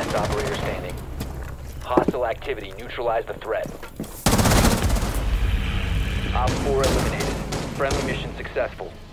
last operator standing. Hostile activity. Neutralize the threat. Op 4 eliminated. Friendly mission successful.